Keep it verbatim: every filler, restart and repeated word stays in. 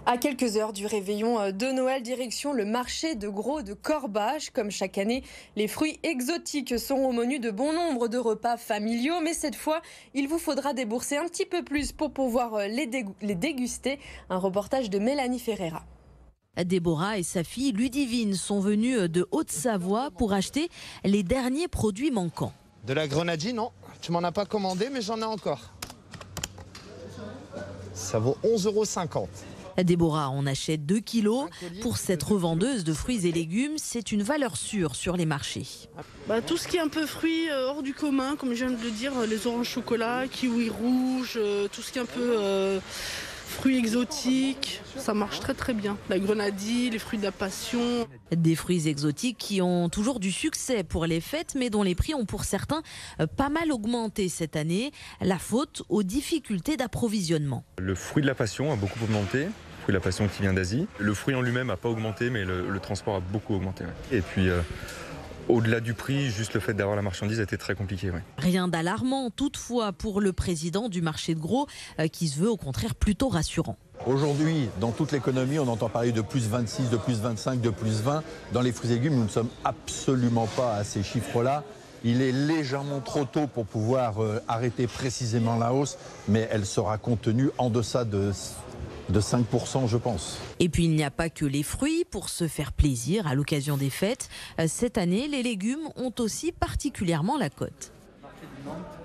À quelques heures du réveillon de Noël, direction le marché de gros de Corbache. Comme chaque année, les fruits exotiques sont au menu de bon nombre de repas familiaux. Mais cette fois, il vous faudra débourser un petit peu plus pour pouvoir les, dég- les déguster. Un reportage de Mélanie Ferreira. Déborah et sa fille Ludivine sont venues de Haute-Savoie pour acheter les derniers produits manquants. De la grenadine, non. Tu m'en as pas commandé, mais j'en ai encore. Ça vaut onze euros cinquante. Déborah en achète deux kilos. Pour cette revendeuse de fruits et légumes, c'est une valeur sûre sur les marchés. Bah, tout ce qui est un peu fruits euh, hors du commun, comme je viens de le dire, les oranges chocolat, kiwis rouges, euh, tout ce qui est un peu euh, fruits exotiques, ça marche très très bien. La grenadille, les fruits de la passion. Des fruits exotiques qui ont toujours du succès pour les fêtes, mais dont les prix ont pour certains pas mal augmenté cette année. La faute aux difficultés d'approvisionnement. Le fruit de la passion a beaucoup augmenté. Le fruit de la passion qui vient d'Asie. Le fruit en lui-même n'a pas augmenté, mais le, le transport a beaucoup augmenté. Ouais. Et puis, euh, au-delà du prix, juste le fait d'avoir la marchandise a été très compliqué. Ouais. Rien d'alarmant toutefois pour le président du marché de gros, euh, qui se veut au contraire plutôt rassurant. Aujourd'hui, dans toute l'économie, on entend parler de plus vingt-six, de plus vingt-cinq, de plus vingt. Dans les fruits et légumes, nous ne sommes absolument pas à ces chiffres-là. Il est légèrement trop tôt pour pouvoir euh, arrêter précisément la hausse, mais elle sera contenue en deçà de... de cinq pour cent, je pense. Et puis il n'y a pas que les fruits pour se faire plaisir à l'occasion des fêtes. Cette année, les légumes ont aussi particulièrement la cote.